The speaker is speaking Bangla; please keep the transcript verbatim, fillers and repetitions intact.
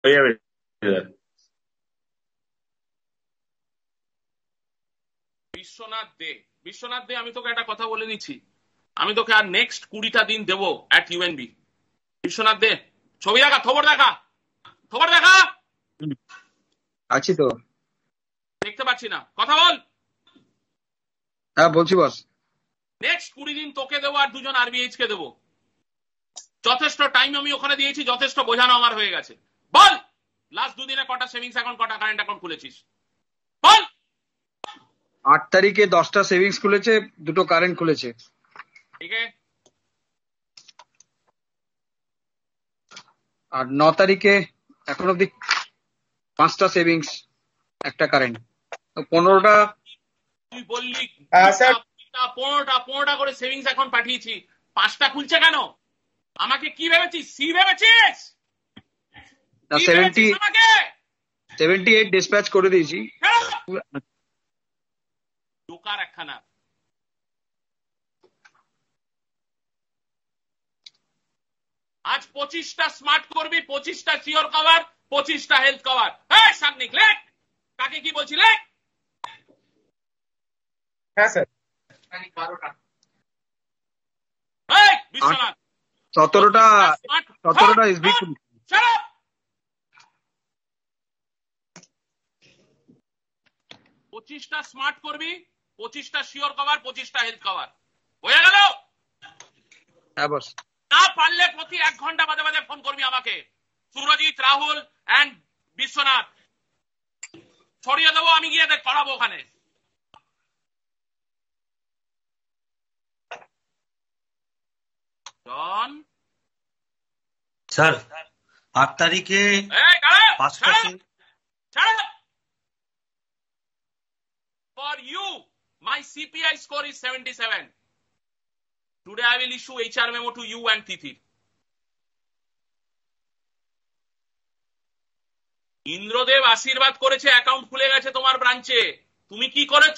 হয়ে যাবে। বিশ্বনাথ দে, বিশ্বনাথ দে, আমি তোকে একটা কথা বলে নিচ্ছি, আমি তোকে আর নেক্সট কুড়িটা দিন দেবো অ্যাট ইউএনবি। বিশ্বনাথ দে, ছবি দেখা, খবর দেখা, খবর দেখা। আছি তো, দেখতে পাচ্ছি না, কথা বল। হ্যাঁ বলছি বস। নেক্সট কুড়ি দিন তোকে দেবো আর দুজন আরবিএইচ কে দেবো। যথেষ্ট টাইম আমি ওখানে দিয়েছি, যথেষ্ট বোঝানো আমার হয়ে গেছে। বল, লাস্ট দুদিনে কটা সেভিংস অ্যাকাউন্ট, কটা কারেন্ট অ্যাকাউন্ট খুলেছিস? বল। আট তারিখে দশটা সেভিংস খুলেছে, দুটো কারেন্ট খুলেছে। ঠিক আছে। আর ন তারিখে এখন অব্দি পাঁচটা সেভিংস, একটা কারেন্ট, পনেরোটা। তুই বললি হ্যাঁ, স্যার। পনেরোটা পনেরোটা করে সেভিংস অ্যাকাউন্ট পাঠিয়েছি, পাঁচটা খুলছে কেন? আমাকে কি ভেবেছিস? সি ভেবেছিস? কি সেভেন্টি ভেবেছিস আমাকে? সেভেন্টি এইট ডিসপ্যাচ করে দিয়েছি। দোকার একখানা। আজ পঁচিশটা স্মার্ট করবি, পঁচিশটা সিওর কভার, পঁচিশটা হেলথ কভার। হ্যাঁ সামনিক লেখ, কাকে কি বলছি লেখ। হ্যাঁ স্যার। বারোটা। এই বিশ্বনাথ, সতেরোটা সতেরোটা এসবি। পঁচিশটা স্মার্ট করবি, পঁচিশটা শিওর কভার, পঁচিশটা হেলথ কভার। হয়ে গেল? হ্যাঁ বস। না পারলে প্রতি এক ঘন্টা বাদে বাদে ফোন করবি আমাকে। সুরজিৎ, রাহুল এন্ড বিশ্বনাথ ছড়িয়ে দেবো, আমি গিয়ে দেখ করাবো ওখানে। জন স্যার, আট তারিখে পাঁচটা For you, my C P I score is seventy-seven. Today I will issue H R memo to you and Tithi. Indradev আশীর্বাদ করেছে, অ্যাকাউন্ট খুলে গেছে তোমার ব্রাঞ্চে। তুমি কি করেছো?